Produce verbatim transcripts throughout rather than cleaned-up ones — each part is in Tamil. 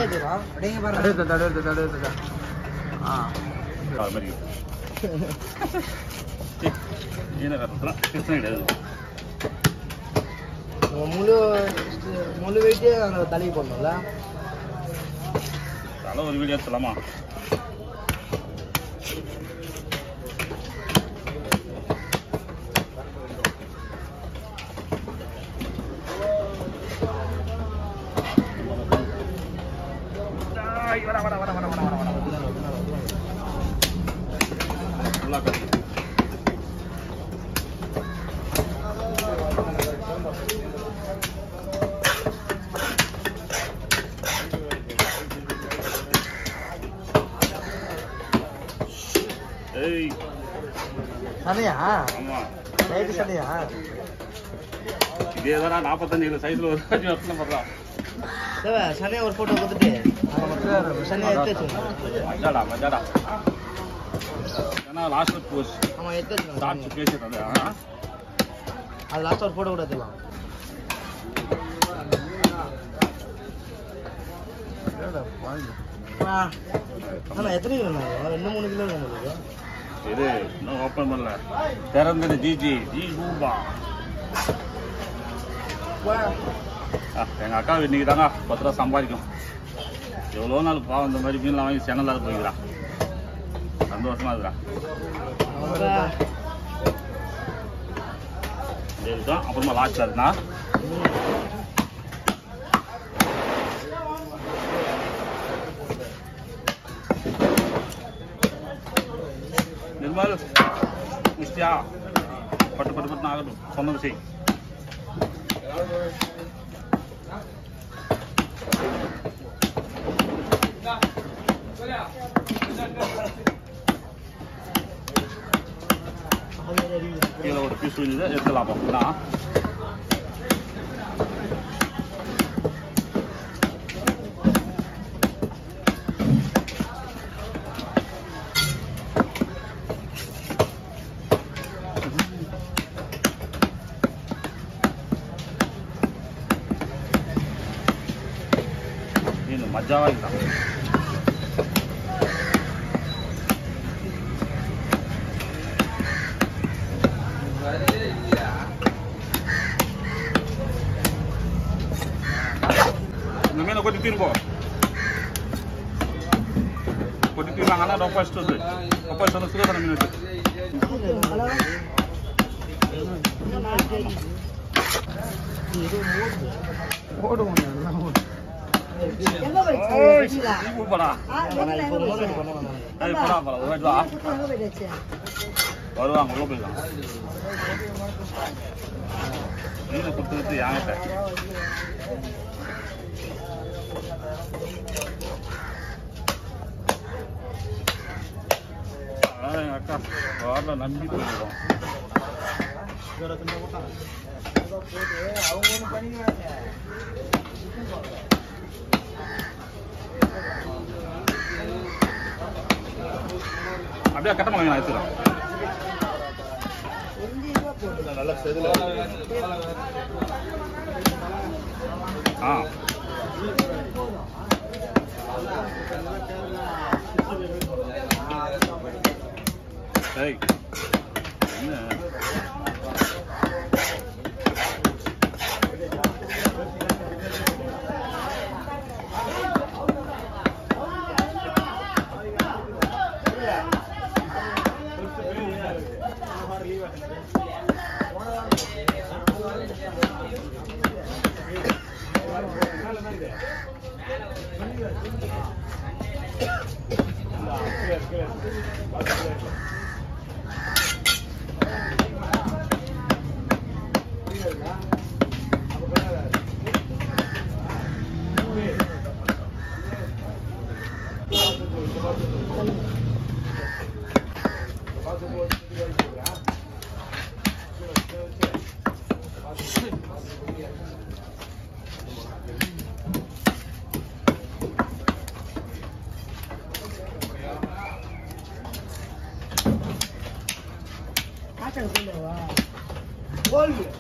முழு முழு வெயிட்டே அந்த தலைக்கு போடணும்ல தலை ஒரு வீடியோ எடுத்துலாமா வர வர வர வர வர வர வர ஃபுல்லா கட்டி ஏய் சனையா ஆமா ரைட் சனையா இதேதானா நாற்பத்தஞ்சு கிலோ சைஸ்ல ஒரு அஞ்சு வருஷம் பண்றான் தேவ சனையா ஒரு போட்டோ கொடுத்துட்டு சனையா எடுத்து மஜாடா மஜாடா ஏன்னா லாஸ்ட் போஸ் ஆமா எடுத்து ஸ்டார்ட் பேசிட்டது அது லாஸ்ட் ஒரு போட்டோ கூட எடுத்துலாம் ஆனா எத்தனை கிலோ ரெண்டு மூணு கிலோ உங்களுக்கு இது இன்னும் ஓப்பன் பண்ணல திறந்தது ஜிஜி ஜி ரூபா எங்கள் அக்கா இன்னைக்கு தாங்க பத்து ரூபா சம்பாதிக்கும் எவ்வளோ நாள் பாவம் இந்த மாதிரி மீன்லாம் வாங்கி சென்னலாக போய்க்கிறான் சந்தோஷமா இருக்கிறான் இதுதான் அப்புறமா லாஸ்ட்ல இருந்தா நிர்மல் நிஷ்டியா பட்டு பட்டு பட்டு ஆகட்டும் சொன்னது செய் கீழே ஒரு பீஸ் விழுந்து எடுத்துலாம் அப்படின்னா ನೀನು ಮಜವಾಗಿಲ್ಲ ಮೀನು ಕೊಟ್ಟು ತಿನ್ಕೋ ಕೊಟ್ಟು ತಿನ್ನ ಹಣ ರೊಪ್ಪ ಎಷ್ಟೊಂದು ರೊಪ್ಪ ಎಷ್ಟೊಂದು ಸಿಗೋದ ಮೀನು ಓಡು வருவாங்க உள்ள போயிடலாம் மீனை கொடுத்துட்டு யாங்கிட்ட எங்க அக்கா வரல நம்பி போயிடுவோம் அவங்க ஒண்ணு பண்ணிக்கிறாங்க அப்படியே கட்ட மாட்டேங்க எடுத்துக்கலாம் நல்லா செதுல ஆ சரி என்ன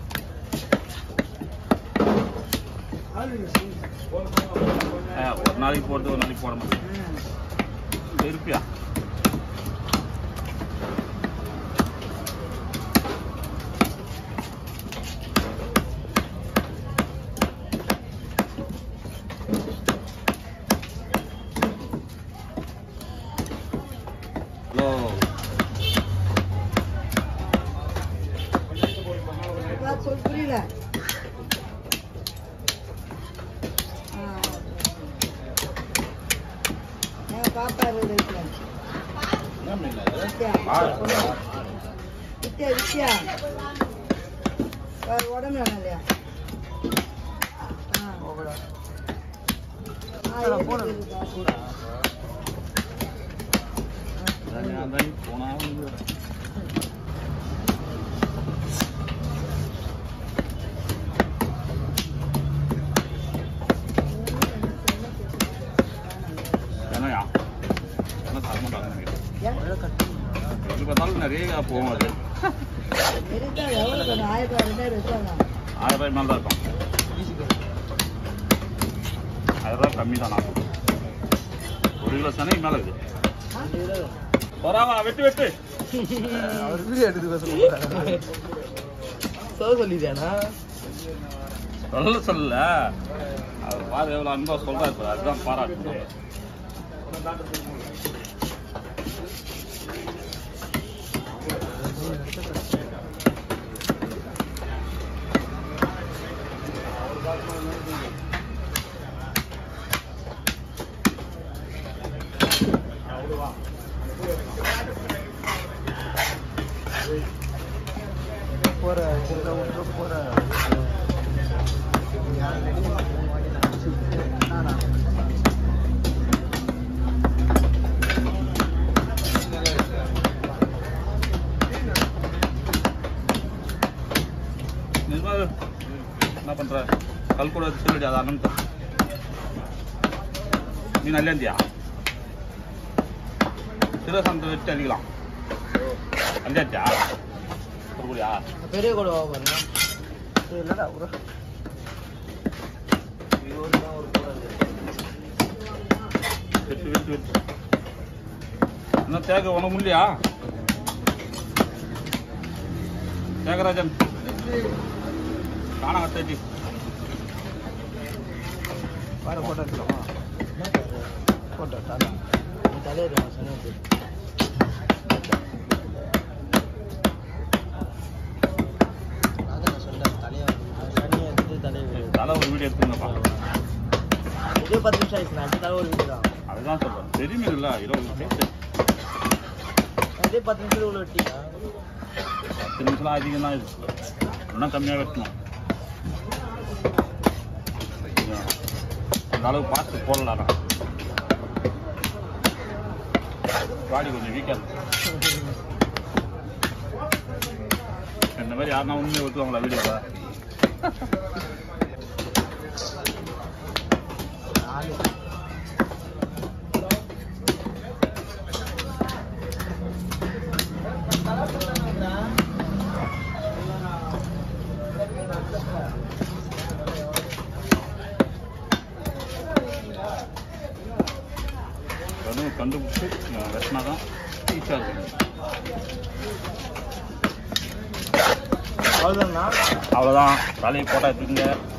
ஒரு நாள் நாளைக்கு போட்டு ஒரு நாளைக்கு போட மாட்டேன் இருப்பியா புரியல பாப்பா வித்தியா வித்தியா உடம்பு வேணும் இல்லையா போனா நிறைய போகும் அது ஆயிரம் ரூபாய் மேலே தான் இருக்கும் ஆயிரம் ரூபாய் கம்மி தான் நான் ஒரு கிலோ சனை மேலே இருக்குது பரவா வெட்டு வெட்டு சொல்லிதானா சொல்ல சொல்லல அவர் பாரு எவ்வளோ அன்பா சொல்றாரு அதுதான் பாராட்டு போற போற என்ன பண்ற கல் கூட சொல்லிடு அது அண்ணன் நீ நல்லந்தியா சிவசந்த வச்சு அடிக்கலாம் அஞ்சாச்சா கொடுக்குறியா பெரிய கூட பாருங்க இல்லடா ஒரு வெட்டு வெட்டு வெட்டு இன்னும் தேக்க உனக்கு முடியா தேகராஜன் காணா கட்டி பாரு போட்டோ எடுத்துக்கலாமா போட்டோ தாத்தா தலையிடுமா சனி தலை ஒரு வீடியோ எடுத்துங்கப்பா இதே பத்து நிமிஷம் ஆயிடுச்சு நான் தலை ஒரு வீடியோ தான் அதுதான் சொல்றேன் பெரிய மீன் இல்லை இருபது நிமிஷம் இதே பத்து நிமிஷம் உள்ள வெட்டிங்க பத்து நிமிஷம் அதிகம் தான் இது இன்னும் கம்மியாக வெட்டணும் அந்த அளவுக்கு பார்த்து போடலாம் பாடி கொஞ்சம் வீக்காக இருக்கு இந்த மாதிரி யாருன்னா உண்மையை விட்டுவாங்களா வீடியோவை கண்டுபிடிச்சி வெட்டினா தான் ஈஸியாக இருக்கும் அவ்வளோதாண்ணா அவ்வளோதான் தலையை போட்டா எடுத்துங்க